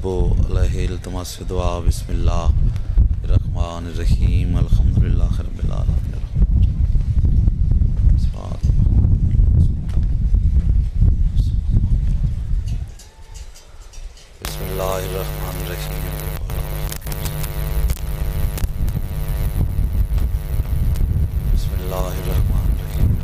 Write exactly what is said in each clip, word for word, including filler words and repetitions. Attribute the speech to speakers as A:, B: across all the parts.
A: علیہ التماس دعا بسم اللہ الرحمن الرحیم الحمدللہ رب العالمین بسم اللہ الرحمن الرحیم بسم اللہ الرحمن الرحیم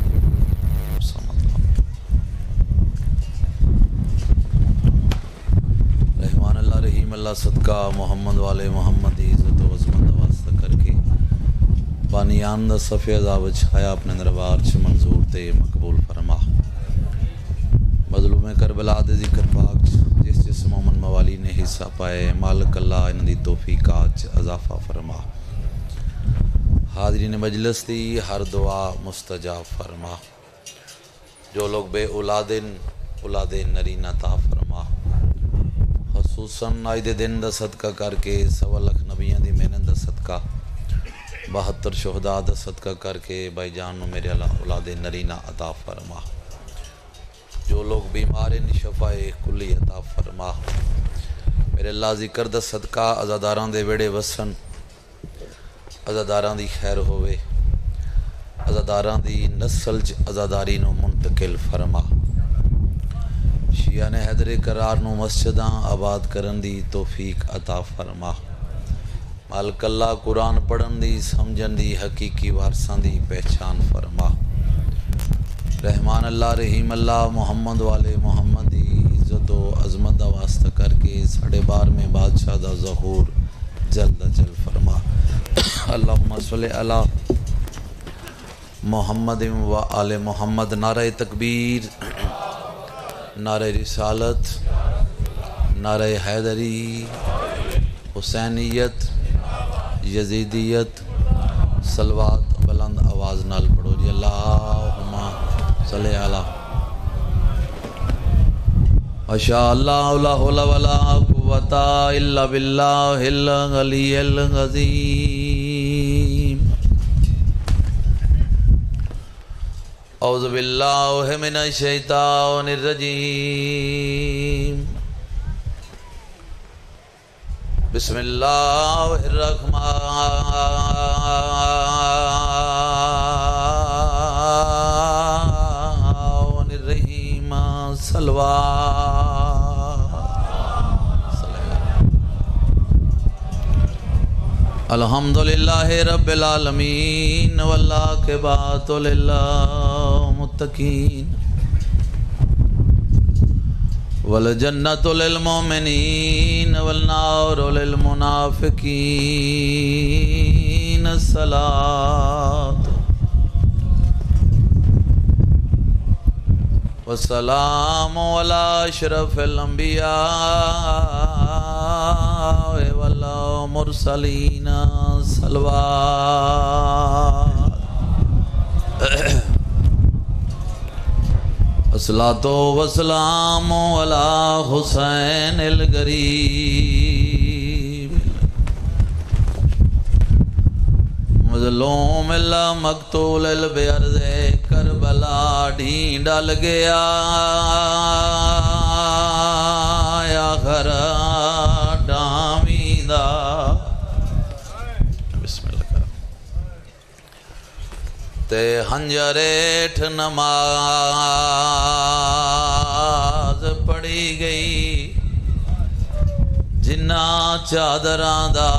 A: رحمان اللہ رحیم اللہ صدقہ محمد والے محمد دی عزت و عظمت واسطہ کر کے بانیان دا صفحہ عذاب چھایا اپنے دربار چھ منظور تے مقبول فرما مظلوم کربلا دے ذکر پاک جس جس مومن موالی نے حصہ پائے مالک اللہ ان دی توفیقات اضافہ فرما حاضرین مجلس دی ہر دعا مستجاب فرما جو لوگ بے اولادن اولاد نرینہ عطا فرما خصوصاً آج دے دن دا صدقہ کر کے سوا لکھ نبیاں دی محنت دا صدقہ بہتر شہداء دا صدقہ کر کے بھائی جان نو میرے اللہ اولاد نرینہ عطا فرما جو لوگ بیمار ہیں شفاء کلی عطا فرما میرے اللہ ذکر دا صدقہ عزاداران دے ویڑے وسن عزاداران دی خیر ہوئے عزاداران دی نسل چ عزاداری نو منتقل فرما شیعہ نے حیدر قرار نو مسجداں آباد کرن دی توفیق عطا فرما مالک اللہ قرآن پڑھن دی سمجھن دی حقیقی وارثاں دی پہچان فرما رحمان اللہ رحیم اللہ محمد والے محمد دی عزت و عظمت دا واسطہ کر کے ساڑھے بار میں بادشاہ دا ظہور جلد جل فرما اللہم صلی علی محمد و آل محمد نعرہ تکبیر نعرہ رسالت نعرہ حیدری حسینیت یزیدیت صلوات بلند آواز نال پڑھو جی اللہم صلی علی ماشاء اللہ لا حول ولا قوۃ الا باللہ العلی العظیم اعوذ باللہ من الشیطان الرجیم بسم اللہ الرحمن الرحیم صلوات الحمدللہ رب العالمین والعاقبۃ للمتقین والجنۃ للمؤمنین والنار للمنافقین الصلاۃ والسلام علی اشرف الانبیاء والمرسلین صلوات الصلاۃ والسلام علی حسین الغریب مظلوم اللہ مقتول البرد کربلا ڈھین ڈال گیا یا غر ڈامیدہ بسم اللہ کرم تے ہنجریٹھ نماز پڑھی گئی جنہ چادران دا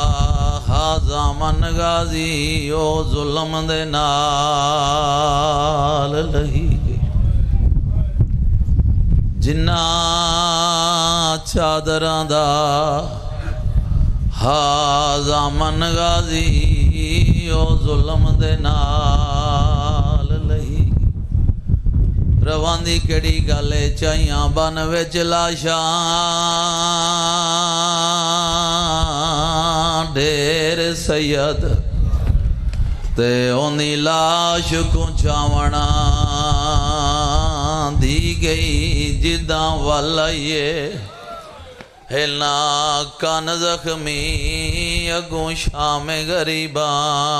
A: زامن غازی او ظلم دے نال لہی گئی جنہ چادران دا زامن غازی او ظلم دے نال لہی گئی روان دی کڑی گالے چائیاں بن وچ لاشاں ڈھیر سید تے اونی لاش کو چاونا دی گئی جداں والائیے ہلنا کان زخمی اگوں شام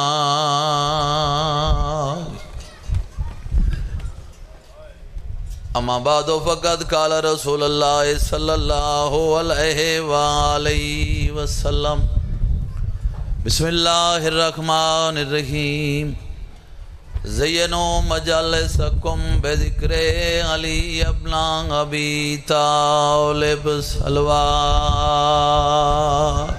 A: غریبان اما بعد فقد قال رسول اللہ صلی اللہ علیہ وآلہ وسلم بسم اللہ الرحمن الرحیم زینوا مجالسکم بذکر علی ابن ابی طالب صلوات۔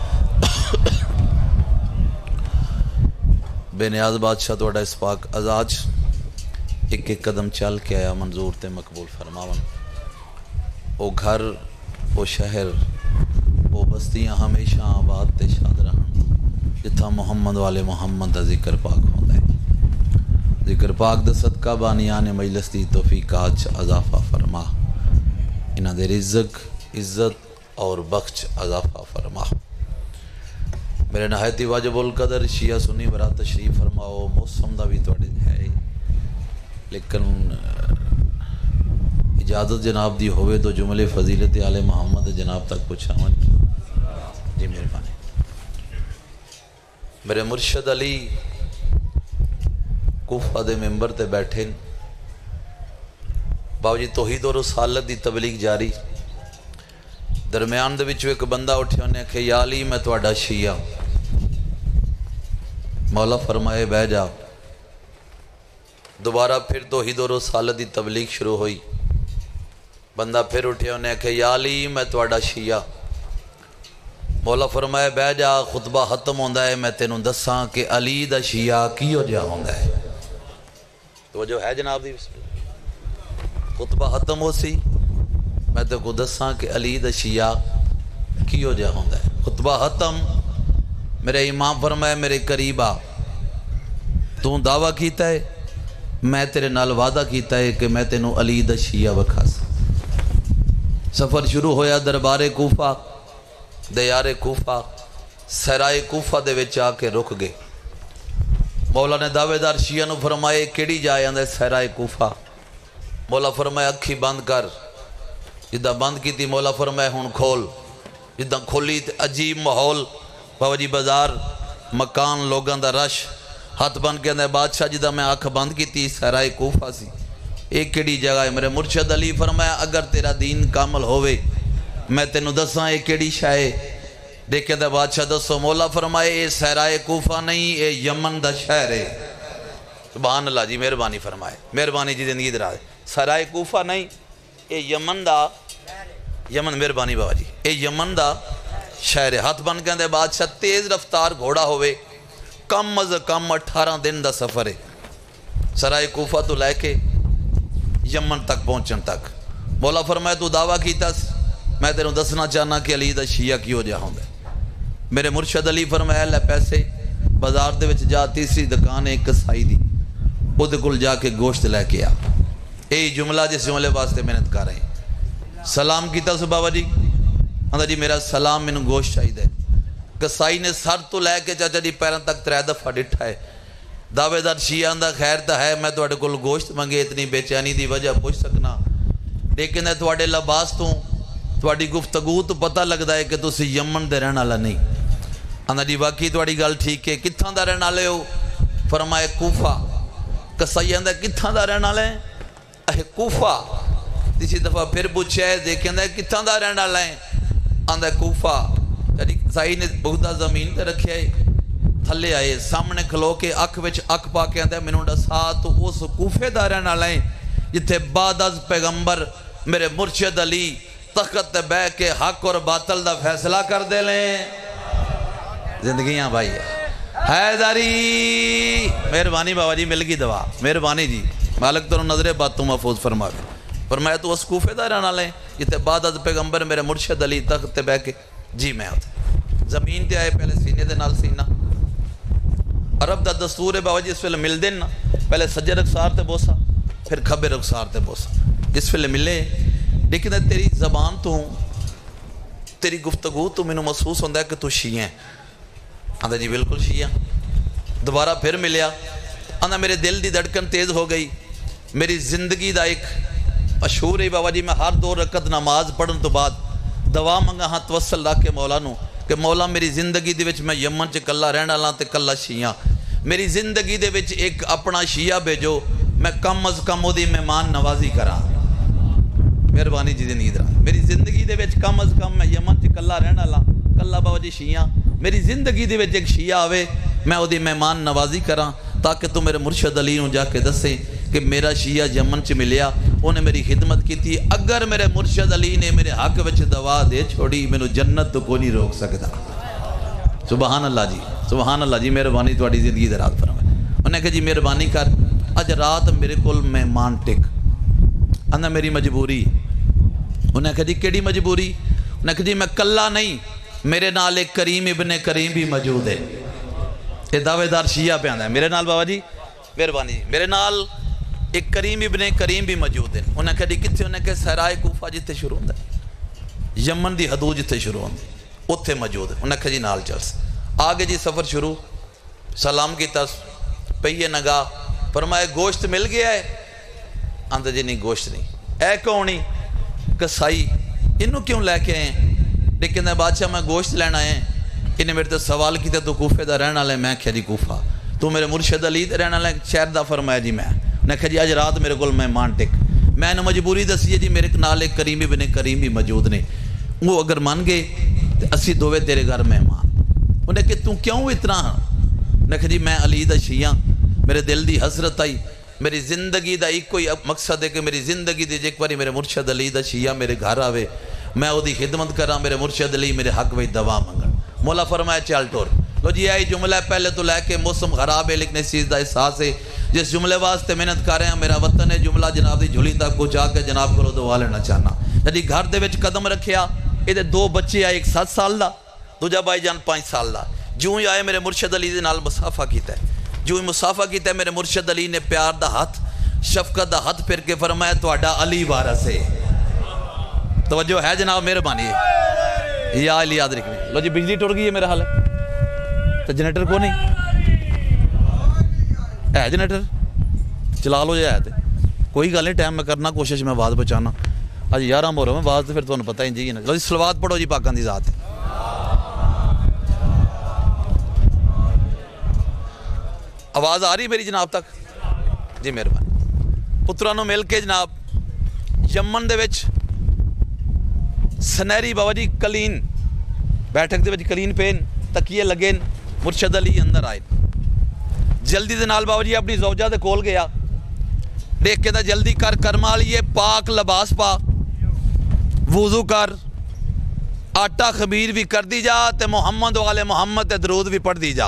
A: بے نیاز بادشاہ توڑا اس پاک ازاج ایک ایک قدم چل کے آیا منظور تے مقبول فرماون۔ او گھر او شہر او بستیاں ہمیشہ آباد تے شاد رہن جتھا محمد والے محمد دا ذکر پاک ہوتا ہے۔ ذکر پاک دا صدقہ بانیان مجلس دی توفیق آج اضافہ فرما، انہاں دے رزق عزت اور بخش اضافہ فرما۔ میرے نہایتی واجب القدر شیعہ سنی برات تشریف فرماؤ، موسم دا بھی توڑے ہے لیکن اجازت جناب دی ہوئے تو جملے فضیلت آل محمد جناب تک پوچھا من جی مہربانی۔ میرے مرشد علی کوفہ دے ممبر تے بیٹھے باو جی توحید و رسالت دی تبلیغ جاری، درمیان دے وچوں ایک بندہ اٹھے انہیں کہ یا علی میں تواڈا شیعہ، مولا فرمائے بہ جا۔ دوبارہ پھر توحید و رسالت دی تبلیغ شروع ہوئی، بندہ پھر اٹھے انہیں کہ یا علی میں تواڈا شیعہ، مولا فرمائے بہ جا خطبہ ختم ہوندا ہے میں تینوں دساں کہ علی دا شیعہ کیو جا ہوندا ہے۔ تو جو ہے جناب دی خطبہ ختم ہو سی میں تے کو دساں کہ علی دا شیعہ کیو جا ہوندا ہے۔ خطبہ ختم، میرے امام فرمائے میرے قریبا تو دعویٰ کیتا ہے میں تیرے نال وعدہ کیتا ہے کہ میں تینوں علی دا شیعہ وکھاس۔ سفر شروع ہویا دربار کوفہ، دیار کوفہ، سرائے کوفہ دے وچ آ کے رک گئے۔ مولا نے دعوے دار شیعہ نو فرمائے کیڑی جائے اندر سرائے کوفہ؟ مولا فرمائے اکھی بند کر، جدہ بند کی تھی مولا فرمائے ہون کھول، جدہ کھولی تے عجیب ماحول، بابا جی بازار مکان لوگاں دا رش، ہاتھ بند کے اندر بادشاہ جدہ میں آنکھ بند کی تھی سرائے کوفہ سی، ایک کیڑی جگہ ہے۔ میرے مرشد علی فرمایا اگر تیرا دین کامل ہوئے میں تینوں دساں ایک کیڑی شاہ دیکھے دے بادشاہ دسو، مولا فرمائے اے سرائے کوفہ نہیں اے یمن دا شہر ہے۔ سبحان اللہ جی مہربانی فرمائے، مہربانی جی زندگی درا دے، سرائے کوفہ نہیں اے یمن دا، یمن مہربانی بابا جی اے یمن دا شہر ہے۔ ہاتھ بن کے دے بادشاہ تیز رفتار گھوڑا ہوئے، کم از کم اٹھارہ دن دا سفر ہے سرائے کوفہ تو لے کے یمن تک پہنچن تک۔ مولا فرمائے تو دعویٰ کیتا میں تیروں دسنا چاہنا کہ علی دا شیعہ کیوں جا ہوں گے۔ میرے مرشد علی فرمایا لے پیسے بازار دے وچ جا تیسری دکان ایک کسائی دی او دے کل جا کے گوشت لے کے آ۔ اے جملہ جس جملے واسطے محنت کر رہے ہیں، سلام کیتا سو بابا جی، اندھا جی میرا سلام میں گوشت چاہید ہے۔ کسائی نے سر تو لے کے چاچا جی پیران تک ترے دفعہ ڈٹھا ہے۔ دعوے دار شیعہ اندھا خیر تا ہے میں تو اٹھے کل گوشت منگے اتنی بے چینی دی وجہ پوچھ سکنا، لیکن ہے تو اٹھے لباس تو توڑی گفتگو تو پتہ لگتا ہے کہ تو اسی یمن دے رہنا لہ نہیں۔ اندھا جی واقعی توڑی گال ٹھیک ہے، کتھاں دا رہنا لے ہو؟ فرمائے کوفہ۔ کسائی اندھا کتھاں دا رہنا لے؟ اے کوفہ۔ تیسی دفعہ پھر پوچھے دیکھیں اندھا کتھاں دا رہنا لے؟ اندھا کوفہ۔ یعنی کسائی نے بہتا زمین تے رکھے آئے تھلے آئے سامنے کھلو کے اکھ وچ اکھ پا کے اندھا منوں ڈسا تو اس کوفے دا رہنا لے جتھے بعد از پیغمبر میرے مرشد علی تخت بے کے حق اور باطل دا فیصلہ کر دے لیں۔ زندگیاں بھائی حیداری مہربانی بابا جی مل گئی دعا، مہربانی جی مالک تو نظر باتوں محفوظ فرما دے۔ فرمایا تو اس کوفے دا رہنا لیں جتے بعد از پیغمبر میرے مرشد علی تخت بے کے جی میں ہوتا زمین تے آئے پہلے سینے دے نال سینہ، عرب دا دستور ہے بابا جی اس ویلے مل دینا پہلے سجے رخسار تے بوسا پھر کھبے رخسار تے بوسا، جس ویلے ملے لیکن تیری زبان تو تیری گفتگو تو میں نے محسوس ہوتا ہے کہ تو شیعہ ہے۔ آندھا جی بالکل شیعہ۔ دوبارہ پھر ملیا، آندھا میرے دل دی دھڑکن تیز ہو گئی، میری زندگی دا ایک مشہور ہے بابا جی میں ہر دو رکعت نماز پڑھن تو بعد دعا منگا ہاں توسل رکھ کے مولا نو کہ مولا میری زندگی دے وچ میں یمن چ کلا رہنا لاں تے کلا شیعہ، میری زندگی دے وچ ایک اپنا شیعہ بھیجو میں کم از کم وہ دی مہمان نوازی کراں۔ مہربانی جی زندگی درا میری زندگی دے وچ کم از کم میں یمن چ کلا رہن والا کلا بابا جی شیعہ میری زندگی دے وچ ایک شیعہ آوے میں وہ دی مہمان نوازی کراں تاکہ تو میرے مرشد علی نوں جا کے دسے کہ میرا شیعہ یمن چ ملیا انہیں میری خدمت کی تھی اگر میرے مرشد علی نے میرے حق وچ دعا دے چھوڑی مینوں جنت تو کوئی نہیں روک سکتا سبحان اللہ جی سبحان اللہ جی مہربانی تواڈی زندگی دے رات فرمائے انہیں کہا جی مہربانی کر اج رات میرے کول مہمان ٹک انہا میری مجبوری انہیں کہا جی کیڑی مجبوری انہیں کہا جی میں کلا نہیں میرے نال ایک کریم ابن کریم بھی موجود ہے یہ دعوے دار شیعہ پہ آندہ ہے میرے نال بابا جی مہربانی جی میرے نال ایک کریم ابن کریم بھی موجود ہے انہیں کہا جی کتھے انہیں کہا سرائے کوفہ جتے شروع ہوندہ ہے یمن دی حدود جتے شروع ہوندہ ہے اتھے موجود ہے انہیں کہا جی نال چلس آگے جی سفر شروع سلام کی تس پہیے نگاہ فرمائے گوشت مل گیا ہے آندہ جی نہیں گوشت نہیں اے کونی کسائی انہوں کیوں لے کے ہیں لیکن اے بادشاہ میں گوشت لینا ہے انہیں میرے تو سوال کی تو کوفے دا رہنا لے میں کہا جی کوفہ تو میرے مرشد علی دا رہنا لے شہر دا فرمایا جی میں نے کہا جی آج رات میرے کول مہمان ٹک میں نے مجبوری دسی ہے جی میرے نال ایک کریم ابن کریم بھی موجود نے وہ اگر مان گئے تو اسی دووے تیرے گھر مہمان انہیں کہ تو کیوں اتنا نے کہا جی میں علی دا شیعہ میرے دل دی حسرت آئی میری زندگی دا ایک کوئی مقصد ہے کہ میری زندگی دی ایک باری میرے مرشد علی دا شیعہ میرے گھر آوے میں وہ دی خدمت کرا میرے مرشد علی میرے حق وہی دعا منگن مولا فرمایا چال ٹور لو جی آئی جملہ پہلے تو لے کے موسم خراب ہے لیکن اس چیز دا احساس ہے جس جملے واسطے محنت کر رہے ہیں میرا وطن ہے جملہ جناب دی جھولی تک پہنچا کے جناب کو دعا لینا چاہنا جدی گھر دے وچ قدم رکھیا یہ دو بچے آئے ایک سات سال دا دوجا بھائی جان پانچ سال دا جو ہی آئے میرے مرشد علی دے نال مصافہ کیتا ہے جو ہی مصافہ کیتا ہے میرے مرشد علی نے پیار دا ہاتھ شفقت دا ہاتھ پھر کے فرمایا تواڈا علی وارث ہے توجہ ہے جناب مہربانی ہے یا علی یاد رکھنے لو جی بجلی ٹوٹ گئی ہے میرا حال ہے تو جنریٹر کو نہیں ہے جنریٹر چلا لو جائے تھے کوئی گل نہیں ٹائم میں کرنا کوشش میں آواز بچانا آج یارہ موروں میں آواز تو پھر تمہیں پتہ ہی جی لو جی صلوات پڑھو جی پاکاں دی ذات آواز آ رہی میری جناب تک جی مہربانی پترانوں مل کے جناب یمن دے وچ سنہری بابا جی کلین بیٹھک دے وچ کلین پین تکیے لگین مرشد علی اندر آئے جلدی دے نال بابا جی اپنی زوجہ دے کول گیا دیکھ کے دا جلدی کر کرما لیے پاک لباس پا وضو کر آٹا خمیر بھی کر دی جا تے محمد والے محمد تے درود بھی پڑھ دی جا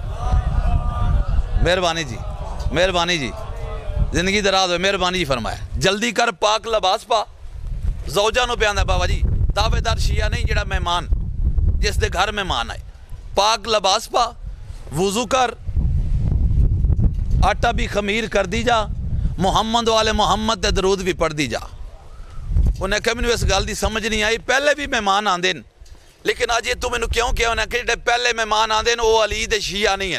A: مہربانی جی مہربانی جی زندگی دراز ہوئے مہربانی جی فرمایا جلدی کر پاک لباس پا زوجہ نو پیاندہ بابا جی دعوے دار شیعہ نہیں جڑا مہمان جس دے گھر مہمان آئے پاک لباس پا وضو کر آٹا بھی خمیر کر دی جا محمد والے محمد تے درود بھی پڑھ دی جا انہیں کہا میں اس گل دی سمجھ نہیں آئی پہلے بھی مہمان آن دین لیکن آج یہ تو میں نے کیوں کیا انہیں کہا پہلے مہمان آن دین وہ علی دے شیعہ نہیں ہیں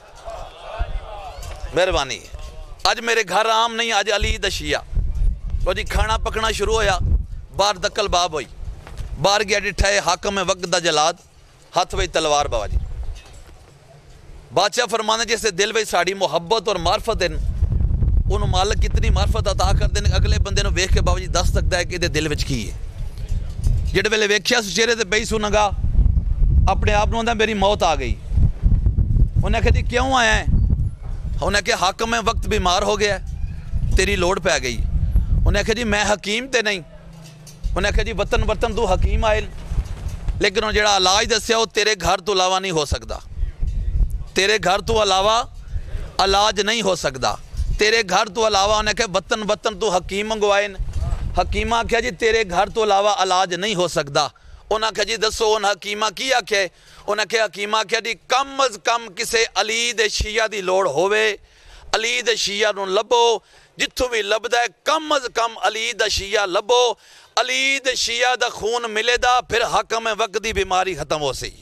A: مہربانی آج میرے گھر عام نہیں آج علی دا شیعہ وہ جی کھانا پکنا شروع ہویا بار دکل باب ہوئی بار گیا ڈٹھائے حاکم وقت دا جلاد ہاتھ وہی تلوار بابا جی بادشاہ فرمانا جیسے دل وہی ساڑی محبت اور معرفت ہیں انہوں مالک کتنی معرفت عطا کر دیں اگلے بندے نو ویکھ کے بابا جی دس سکتا ہے کہ یہ دل وچ کی ہے جڑے ویلے ویکھیا سو چہرے تے بئی سو نگا اپنے آپ نو آندا میری موت آ گئی انہیں کہا جی کیوں آیا ہے انہیں کہا حاکم وقت بیمار ہو گیا ہے تیری لوڑ پہ آ گئی انہیں کہا جی میں حکیم تے نہیں انہیں کہا جی وطن وطن تو حکیم آئے لیکن انہوں جڑا علاج دسیا وہ تیرے گھر تو علاوہ نہیں ہو سکتا تیرے گھر تو علاوہ علاج نہیں ہو سکتا تیرے گھر تو علاوہ انہیں کہا وطن وطن تو حکیم منگوائے حکیمہ کہا جی تیرے گھر تو علاوہ علاج نہیں ہو سکتا انہیں کہا جی دسو ان حکیمہ کی آکھے انہیں کہا حکیمہ کہا جی کم از کم کسے علی دے شیعہ دی لوڑ ہوئے علی دے شیعہ نو لبو جتھو بھی لبدا ہے کم از کم علی دا شیعہ لبو علی دے شیعہ دا خون ملے دا پھر حکم وقت دی بیماری ختم ہو سی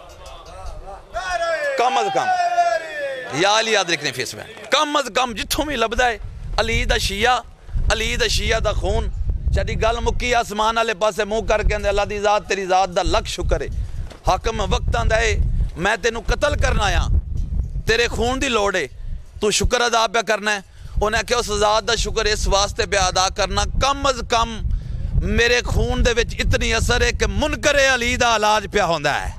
A: کم از کم یا علی یاد رکھنے فیس میں کم از کم جتھوں بھی لبدا ہے علی دا شیعہ علی دا شیعہ دا خون چاہتی گل مکی آسمان والے پاسے منہ کر کے اندے اللہ دی ذات تیری ذات دا لکھ شکر ہے حکم وقت آندا ہے میں تینوں قتل کرنا آیا تیرے خون دی لوڑ ہے تو شکر ادا پہ کرنا ہے انہیں کہ اس ذات دا شکر اس واسطے پہ ادا کرنا کم از کم میرے خون دے وچ اتنی اثر ہے کہ منکر علی دا علاج پیا ہوندا ہے.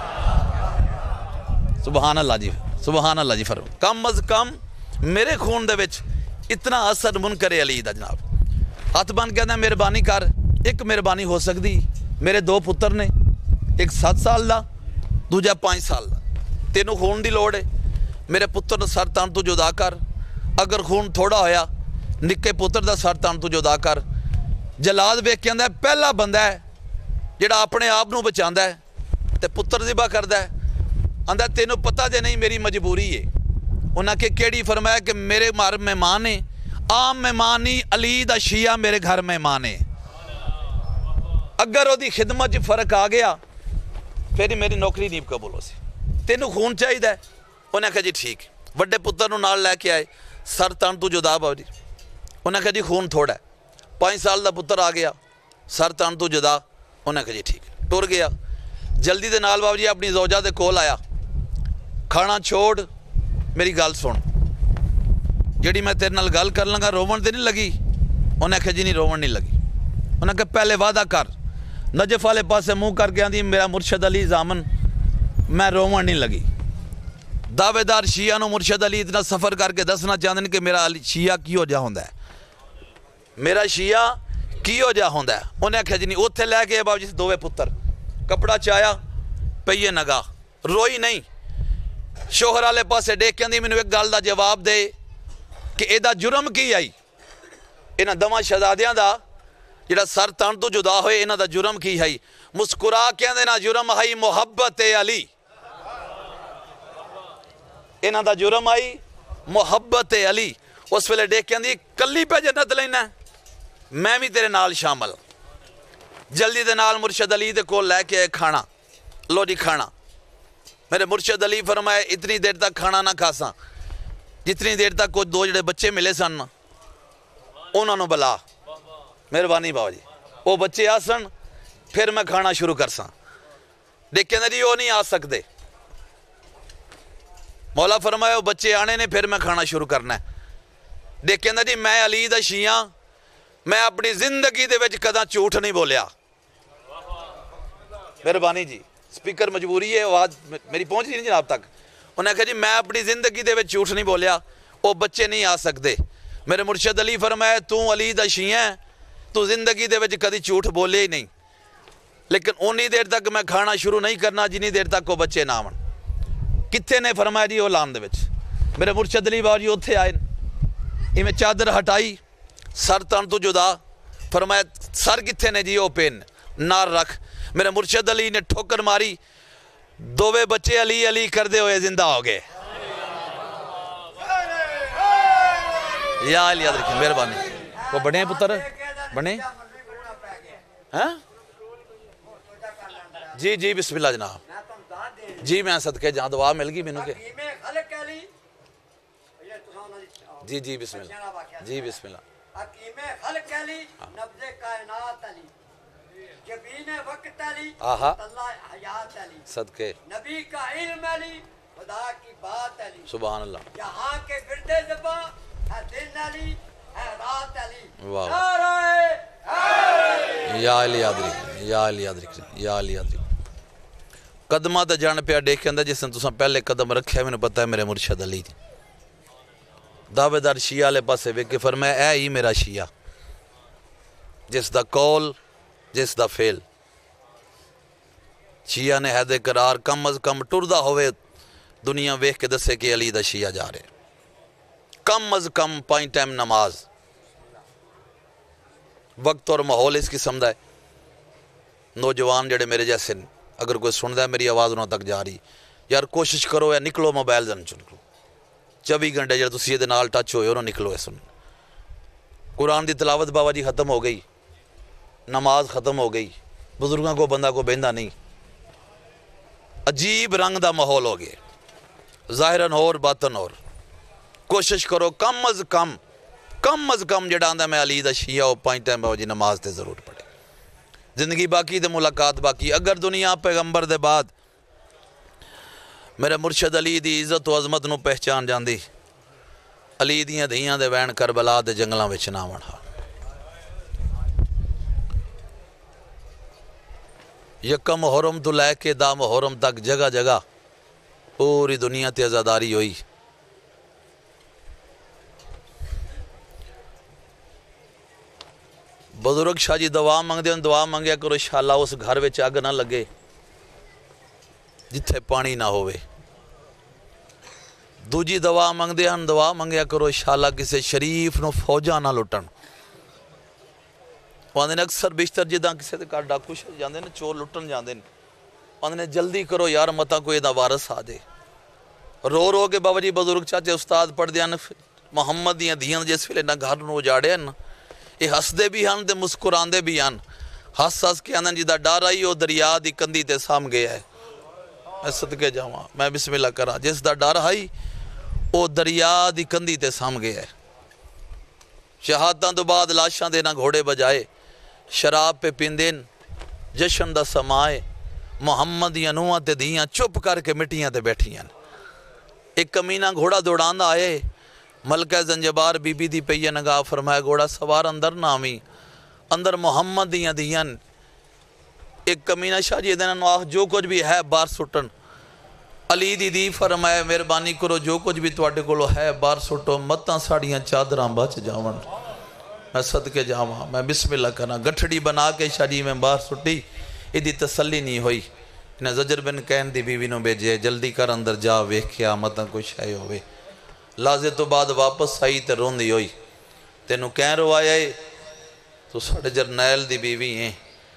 A: سبحان اللہ جی, سبحان اللہ جی. فرم کم از کم میرے خون دے وچ اتنا اثر منکر علی دا. جناب ہاتھ بن کے مہربانی کر, ایک مہربانی ہو سکتی. میرے دو پتر نے, ایک سات سال دا, دوجا پانچ سال دا. تینوں خون دی لوڑ ہے. میرے پتر سر تان تو جدا کر. اگر خون تھوڑا ہویا نکے پتر دا سر تان تو جدا کر. جلاد ویکھ کے آندا ہے پہلا بندہ ہے جڑا اپنے آپ نو بچاندا ہے تے پتر ذبح کردا ہے. آندا تینوں پتہ جے نہیں میری مجبوری ہے. انہاں کہ کیڑی؟ فرمایا کہ میرے مار مہمان ہے, عام مہمان نہیں, علی دا شیعہ میرے گھر مہمان ہے. اگر وہ دی خدمت فرق آ گیا پھر میری نوکری نہیں قبول ہو سی. تینوں خون چاہیے ہے. انہیں کہا جی ٹھیک. وڈے پتر نو نال لے کے آئے, سر تان تو جدا باو جی. انہیں کہا جی خون تھوڑا ہے. پانچ سال دا پتر آ گیا, سر تان تو جدا. انہیں کہا جی ٹھیک. ٹر گیا جلدی دے نال باو جی اپنی زوجہ دے کول آیا. کھانا چھوڑ, میری گل سن, جیڑی میں تیرے نال گل کر لگا روون تے نہیں لگی؟ انہیں کہا جی نہیں روون نہیں لگی. انہیں کہا پہلے وعدہ کر. نجف والے پاسے منہ کر کے آندی میرا مرشد علی زامن میں روون نہیں لگی. دعوے دار شیعہ نو مرشد علی اتنا سفر کر کے دسنا چاہتے ہیں کہ میرا شیعہ کی ہو جا ہوندا ہے, میرا شیعہ کی ہو جا ہوندا ہے. انہیں کہا جی نہیں. اوتھے لے کے بابا جی دووے پتر کپڑا چایا پئیے نگاہ, روئی نہیں. شوہر والے پاسے ڈیک کے آندی مینوں ایک گل دا جواب دے کہ اے دا جرم کی آئی؟ انہاں دواں شہزادیاں دا جڑا سر تان تو جدا ہوئے انہاں دا جرم کی ہے؟ مسکرا کے آندے نا جرم ہے محبت علی. انہاں دا جرم آئی محبت علی. اس ویلے ڈیک کے آندی کلی پہ جنت لینا, میں بھی تیرے نال شامل. جلدی دے نال مرشد علی دے کول لے کے آئے کھانا. لو جی کھانا. میرے مرشد علی فرمائے اتنی دیر تک کھانا نہ کھاساں جتنی دیر تک کوئی دو جڑے بچے ملے سن انہوں نے بلا. مہربانی باو جی, وہ بچے آسن پھر میں کھانا شروع کرساں. دیکھ کے جی وہ نہیں آ سکتے. مولا فرمایا وہ بچے آنے نے پھر میں کھانا شروع کرنا ہے. دیکھ کے جی میں علی دا شیعہ, میں اپنی زندگی دے وچ کداں جھوٹ نہیں بولیا. مہربانی جی, سپیکر مجبوری ہے, آواز میری پہنچ نہیں جناب تک. انہیں کہا جی میں اپنی زندگی دے وچ جھوٹ نہیں بولیا, وہ بچے نہیں آ سکتے. میرے مرشد علی فرمایا تو علی دا شیعہ ہے, تو زندگی دے وچ کدی جھوٹ بولے ہی نہیں, لیکن اونی دیر تک میں کھانا شروع نہیں کرنا جنی دیر تک وہ بچے نہ آون. کتھے نے؟ فرمایا جی وہ لان دے وچ. میرے مرشد علی باو جی اتھے آئے, میں چادر ہٹائی, سر تن تو جدا. فرمایا سر کتھے نے؟ جی وہ پین نار رکھ. میرے مرشد علی نے ٹھوکر ماری, دووے بچے علی علی کردے ہوئے زندہ ہو گئے. یا علی یاد رکھیں, مہربانی. وہ بڑے ہیں پتر بنے؟ ہاں جی جی بسم اللہ جناب. جی میں صدقے جہاں دعا مل گئی مینوں کے. جی جی بسم اللہ. جی بسم اللہ.
B: حکیم خلق علی, نبض کائنات علی, جبین وقت علی,
A: آہا
B: اللہ حیات علی,
A: صدقے
B: نبی کا علم علی, خدا کی بات علی,
A: سبحان اللہ.
B: یہاں کے بردے زباں ہے دن علی, ہے رات علی.
A: واہ
B: نعرہ حیدر.
A: یا علی یاد رکھیں, یا علی یاد رکھیں, یا علی یاد رکھیں. قدمہ تے جان پیا ڈیکھ کے اندر جس نے تساں پہلے قدم رکھے میں نے پتہ ہے میرے مرشد علی جی. دعوے دار شیعہ والے پاسے ویکھ کے فرمایا اے ہی میرا شیعہ جس دا قول جس دا فعل. شیعہ نے حد قرار کم از کم ٹردا ہوئے دنیا ویکھ کے دسے کہ علی دا شیعہ جا رہے. کم از کم پانچ ٹائم نماز. وقت اور ماحول اس قسم دا ہے. نوجوان جڑے میرے جیسے اگر کوئی سندا ہے میری آواز انہوں تک جا رہی, یار کوشش کرو یا نکلو موبائل دن چنکلو چوبی گھنٹے جڑے تسی دے نال ٹچ ہوئے انہوں نکلو. ہے سن قرآن دی تلاوت بابا جی ختم ہو گئی, نماز ختم ہو گئی, بزرگاں کو بندہ کو بہندہ نہیں. عجیب رنگ دا ماحول ہو گئے, ظاہراً اور باطن اور. کوشش کرو کم از کم کم از کم جڑا آندا میں علی دا شیعہ ہو پانچ ٹائم بابا جی نماز تے ضرور پڑھے. زندگی باقی تے ملاقات باقی. اگر دنیا پیغمبر دے بعد میرے مرشد علی دی عزت و عظمت نو پہچان جاندی, علی دیاں دھیاں دے وین کربلا دے جنگلاں وچ نہ آون. یکم محرم تو لے کے دا محرم تک جگہ جگہ پوری دنیا تے عزاداری ہوئی. بزرگ شاہ جی دعا منگ دے دعا منگیا کرو انشاءاللہ اس گھر وچ اگ نہ لگے جتھے پانی نہ ہوئے. دوجی دعا منگ دے ہن دعا منگیا کرو انشاءاللہ کسے شریف نو فوجاں نہ لٹن. وہاں اکثر بیشتر جداں کسے دے کار ڈاکو شاہ جاندے نے چور لٹن جاندے نے وہاں جلدی کرو یار متا کوئی دا وارث آ دے. رو رو کے بابا جی بزرگ چاچے استاد پڑھ دیاں محمد دیاں دیاں جس ویلے نہ گھر نو اجاڑے نا یہ ہس دے بھی ہن تے مسکراندے بھی ہن. ہس ہس کے آندن جدا ڈر آئی وہ دریا دی کندی تے سام گیا ہے. میں صدقے جاواں میں بسم اللہ کراں جس دا ڈر آئی وہ دریا دی کندی تے سام گیا ہے. شہادتاں تو بعد لاشاں دے نہ گھوڑے بجائے شراب پہ پیندین جشن دا سمائے محمد یا نوہ تے دیاں چپ کر کے مٹیاں تے بیٹھیاں. ایک کمینہ گھوڑا دوڑاندہ آئے ملکہ زنجبار بی بی دی پہیے نگاہ فرمائے گھوڑا سوار اندر نامی اندر محمد دیاں دیاں. ایک کمینہ شاہ جی دینا نواہ جو کچھ بھی ہے بار سٹن. علی دی دی فرمائے مہربانی کرو جو کچھ بھی توڑے کو ہے بار سٹو متاں ساڑیاں چادران بچ جاون. میں صدقے جاواں میں بسم اللہ کرنا گٹھڑی بنا کے شاہ جی میں بار سٹی ادھی تسلی نہیں ہوئی. انہیں زجر بن کہن دی بیوی نو بیجے جلدی کر اندر جا ویکھیا متاں کچھ ہے ہوئے. لازے تو بعد واپس آئی تے رون دی ہوئی تینو کہیں روایا ہے تو ساڑھے جرنیل دی بیوی ہیں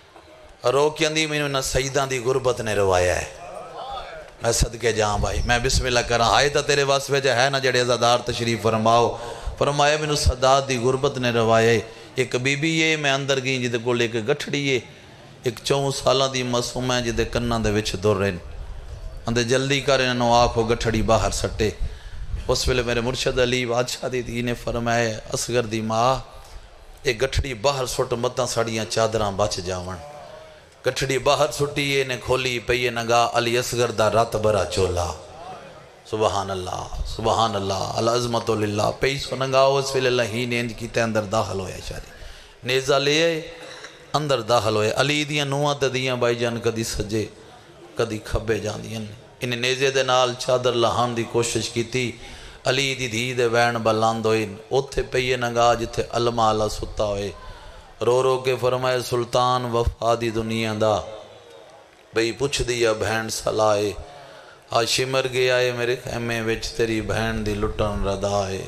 A: رو کی اندھی میں نے سیدان دی غربت نے روایا ہے. میں صدقے جہاں بھائی میں بسم اللہ کراں آئے تا تیرے واسوے جا ہے نا جڑے عزادار تشریف فرماؤ فرمایا میں نے صداد دی غربت نے روایا ہے. ایک بی بی ہے میں اندر گئی جدے کو لے کے گٹھڑی ہے ایک چون سالہ دی معصوم ہے جدے کنہ دے وچ دور رہن اندے جلدی کریں نو آنکھو گٹھڑی باہر سٹے. اس ویلے میرے مرشد علی بادشاہ دی دی نے فرمائے اصغر دی ماں ایک گٹھڑی باہر سٹ متاں ساڑیاں چادران بچ جاون. گٹھڑی باہر سٹی نے کھولی پئیے نگاہ علی اصغر دا رات برا چولا. سبحان اللہ سبحان اللہ العظمت للہ پئی سو نگاہ اس ویلے اللہ ہی نے انج کیتے اندر داخل ہویا شاری نیزہ لے اندر داخل ہوئے. علی دیاں نوہاں تے دیاں بائی جان کدی سجے کدی کھبے جان دیاں انہیں نیزے دے نال چادر لہان دی کوشش کی تھی. علی دی دی دے وین بلاند ہوئے اتھے پئیے نگاہ جتھے علمہ اللہ ستا ہوئے رو رو کے فرمائے سلطان وفا دی دنیا دا بھئی پوچھ دیا بہن سلائے آج شمر گیا ہے میرے خیمے وچ تیری بہن دی لٹن ردائے.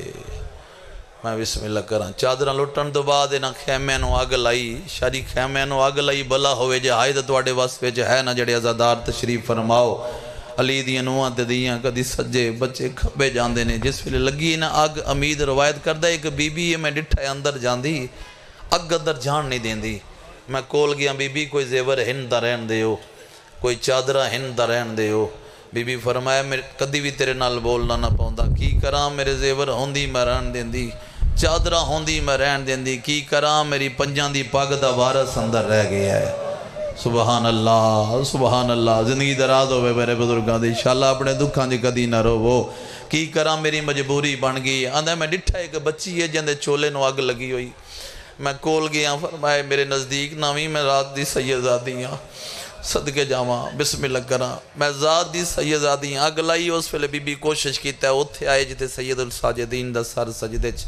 A: میں بسم اللہ کراں چادرہ لٹن تو بعد انہاں خیمے نو آگ لائی شاری خیمے نو آگ لائی بلا ہوئے جے آئے توڑے واسفے جے ہے نا جڑے عزادار تشریف فرماؤ. علی دیاں نوہاں تے دیاں کدی سجے بچے کھبے جاندے نے جس ویلے لگی نا آگ امید روایت کردہ ایک بی بی ہے میں ڈٹھا ہے اندر جاندی اگ اندر جان نہیں دین دی. میں کول گیا بی بی کوئی زیور ہن دا رہن دے ہو کوئی چادرہ ہن دا رہن دے ہو. بی بی فرمایا کدی بھی تیرے نال بولنا نہ پاؤں کی کراں میرے زیور ہوندی میں رہن دین دی چادرہ ہوندی میں رہن دین دی کی کراں میری پنجاں دی پاگ دا وارث اندر رہ گیا ہے. سبحان اللہ سبحان اللہ زندگی دراز ہوئے میرے بزرگاں دی انشاءاللہ اپنے دکھاں دی کدی نہ رو وہ کی کراں میری مجبوری بن گئی. آندھا میں ڈٹھا ایک بچی ہے جندے چولے نو آگ لگی ہوئی. میں کول گیا فرمائے میرے نزدیک نامی میں رات دی سیدزادی ہاں صدقے جاواں بسم اللہ کراں میں ذات دی سیدزادی ہاں. اگ لائی اس ویلے بی بی کوشش کیتا ہے اتھے آئے جتے سید الساجدین دا سر سجدے چ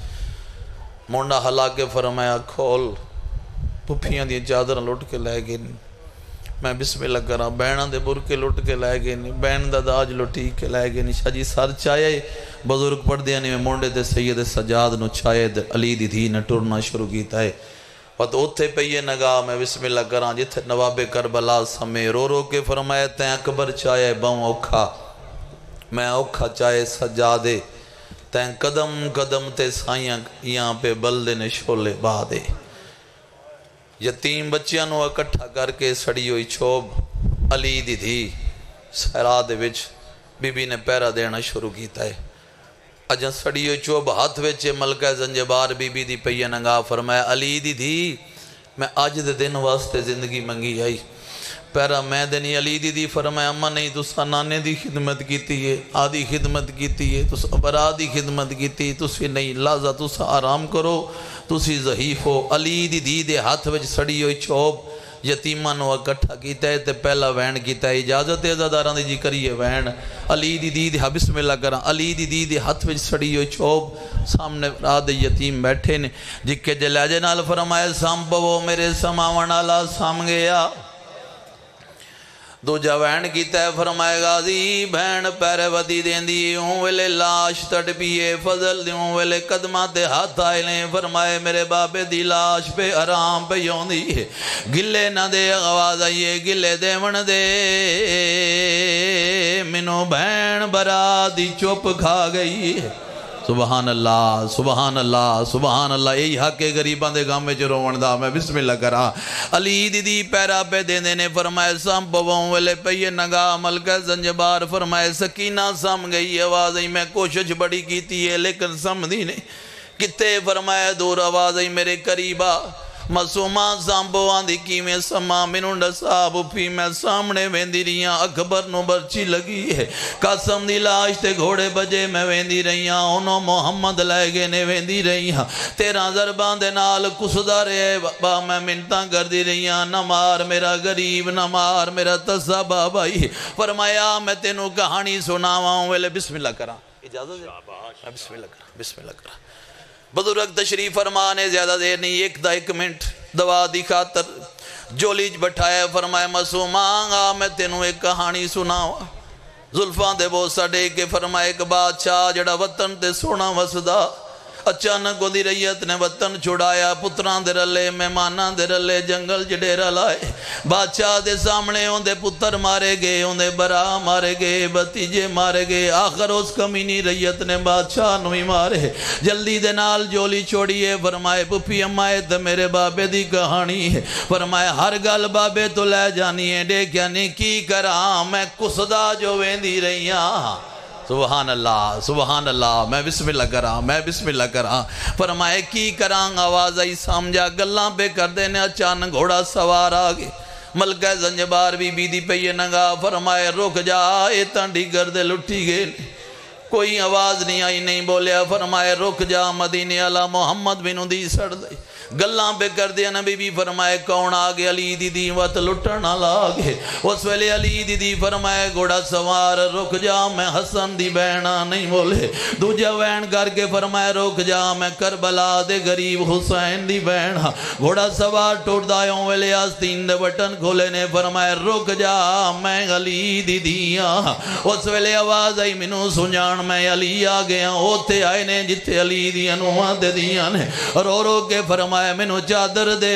A: مونڈا ہلا کے فرمایا کھول پھپیاں دی چادر لٹ کے لے گئے. میں بسم اللہ کراں بیناں دے برکے لٹ کے لے گئے نہیں بین دا داج لٹی کے لے گئے نہیں. شاہ جی سر چاہے بزرگ پڑھ دیا نہیں میں مونڈے دے سید سجاد نو چاہے علی دی دھی نے ٹرنا شروع کیتا ہے. وقت اتھے پئیے نگاہ میں بسم اللہ کراں جتھے نواب کربلا سمے رو رو کے فرمائے تین اکبر چاہے باؤں اوکھا میں اوکھا چاہے سجادے تین قدم قدم تے سائیاں یہاں پہ بلدے نے شولے بادے. یتیم بچیاں نو اکٹھا کر کے سڑی ہوئی چھوب علی دی دھی سہرا دے وچ بی بی نے پیرا دینا شروع کیتا ہے. اجاں سڑی ہوئی چوب ہاتھ وچے ملکہ زنجبار بی بی دی پئیے نگاہ فرمایا علی دی دھی میں آج دے دن واسطے زندگی منگی آئی پیرا میں دنی علی دی دی فرمایا اممہ نہیں تسا نانے دی خدمت کیتی ہے آدھی خدمت کیتی ہے تسا برا دی خدمت کیتی تسی نہیں لازا تسا آرام کرو تسی ضعیف ہو. علی دی دی دے ہاتھ وچ سڑی ہوئی چوب یتیماں نو اکٹھا کیتا ہے تے پہلا وین کیتا ہے اجازت ہے عزاداراں دی جی کریے وین علی دی دی دی بسم اللہ کراں علی دی دی دی ہاتھ وچ سڑی ہوئی چھوب سامنے رات یتیم بیٹھے نے جکے جلاجے نال فرمایا سام پو میرے سماون والا سام گیا دو جوین کیتا ہے فرمائے غازی بہن پیرے ودی دین دی ہوں ویلے لاش تڑ پیے فضل دیوں ویلے قدمات ہاتھ آئے لیں فرمائے میرے بابے دی لاش پہ آرام پہ یوں دی گلے نہ دے غواز آئیے گلے دے من دے منو بہن برا دی چوپ کھا گئی سبحان اللہ سبحان اللہ سبحان اللہ یہی حق غریباں دے گام میں روون دا میں بسم اللہ کرا علی دی دی پیرا پہ دے دینے فرمائے سام پووں ویلے پہیے نگا ملکہ زنجبار فرمائے سکینہ سام گئی آواز میں کوشش بڑی کیتی ہے لیکن سم دی نے کتے فرمائے دور آواز میرے قریبا مسومان سامبوان دی کی میں سما منونڈ صاحب پھی میں سامنے ویندی رہیاں اکبر نو برچی لگی ہے قسم دی لاش تے گھوڑے بجے میں ویندی رہیاں انہوں محمد لائے گے نے ویندی رہیاں تیرہ ضربان دے نال کسدہ رہے با میں منتاں کر دی رہیاں نہ مار میرا غریب نہ مار میرا تسا بابائی فرمایا میں تینوں کہانی سناواں ویلے بسم اللہ کرا اجازت ہے بسم اللہ کرا بسم اللہ کرا بزرگ تشریف فرمانے زیادہ دیر نہیں ایک دا ایک منٹ دوا دی خاطر جولیج بٹھائے فرمائے مسومان آ میں تینوں ایک کہانی سناوا زلفان دے بو سڑے کے فرمائے ایک بادشاہ جڑا وطن تے سونا وسدا اچانک دی ریت نے وطن چھڑایا پتران دے رلے مہمانان دے رلے جنگل جڑیرہ لائے بادشاہ دے سامنے ہوں دے پتر مارے گئے ہوں دے برا مارے گئے بتیجے مارے گئے آخر اس کمینی ریت نے بادشاہ نوی مارے جلدی دے نال جولی چھوڑیے فرمائے پپی امائے تے میرے بابے دی کہانی ہے فرمائے ہر گل بابے تو لے جانی ہے دیکھیا نہیں کی کراں میں کسدا جو ویندی رہیاں سبحان اللہ سبحان اللہ میں بسم اللہ کراں میں بسم اللہ کراں فرمائے کی کراں آواز آئی سامجھا گلاں پہ کر دینے اچانک گھوڑا سوار آگے ملکہ زنجبار بی بی دی پہ یہ نگا فرمائے رک جا اے تانڈی گردے لٹھی گئے کوئی آواز نہیں آئی نہیں بولیا فرمائے رک جا مدینے اللہ محمد بن دی سڑ دے گلاں پہ کر دیا نبی بھی فرمائے کون آگے علی دی دی وقت لٹنا لاگے اس ویلے علی دی دی فرمائے گوڑا سوار رک جا میں حسن دی بہنا نہیں بولے دوجہ وین کر کے فرمائے رک جا میں کربلا دے غریب حسین دی بہنا گوڑا سوار ٹوٹ دایوں ویلے آستین دے بٹن کھولے نے فرمائے رک جا میں علی دی دیا اس ویلے آواز آئی منو سنجان میں علی آگیا ہوتے آئے نے جتے علی دی انوہ دے دیا نے رو رو کے فرمائے میں نو چادر دے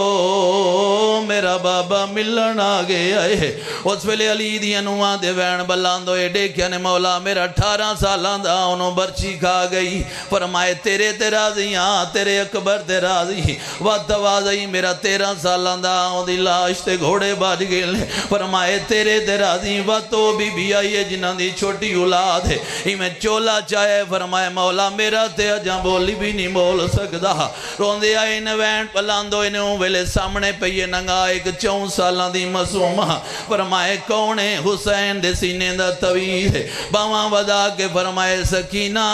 A: او میرا بابا ملن آگے آئے اس ویلے علی دی انوان دے وین بلاندو اے دیکھیا نے مولا میرا اٹھارہ سالان دا انہوں برچی کھا گئی فرمائے تیرے تے راضیاں تیرے اکبر تے راضی وقت آوازی میرا تیرہ سالان دا انہوں دی لاش تے گھوڑے باج گئے فرمائے تیرے تے راضی وقت تو بھی بھی آئیے جنہ دی چھوٹی اولاد ہے ہی میں چولا چاہے فرمائے مولا میرا تے اجاں بولی بھی نہیں بول سکدا روندے آئے وین پلاندو انہوں ویلے سامنے پہ یہ ننگا ایک چون سالان دی مسومہ فرمائے کونے حسین دے سینے دا طویل ہے باواں ودا کے فرمائے سکینہ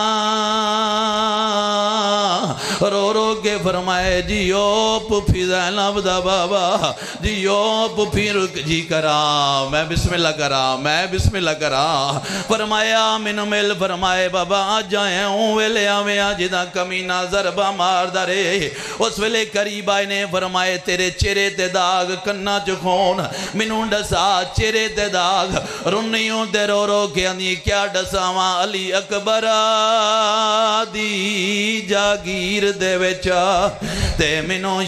A: رو رو کے فرمائے جیو پپی زینب دا بابا جیو پپی رک جی کرا میں بسم اللہ کرا میں بسم اللہ کرا فرمایا منو مل فرمائے بابا آج جائیں ہوں ویلے آویں آج دا کمینہ ضربہ مار دارے اس ویلے قریب آئے نے فرمائے تیرے چہرے تے داغ کنا چکھون منوں ڈسا چہرے تے داغ رنیوں تے رو رو کے اندھی کیا ڈساواں علی اکبر دی جاگیر دے وچا تے منوں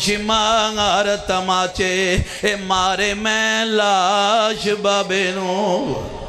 A: شمار تماچے اے مارے میں لاش بابے نو